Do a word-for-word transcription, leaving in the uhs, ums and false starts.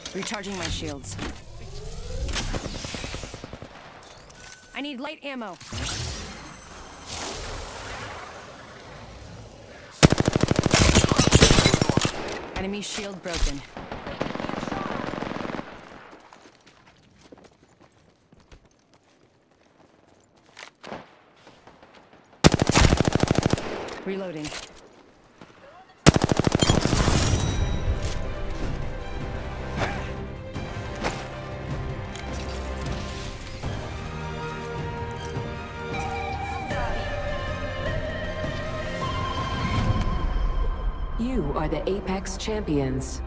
Recharging my shields. I need light ammo. Enemy shield broken. Reloading. You are the Apex Champions.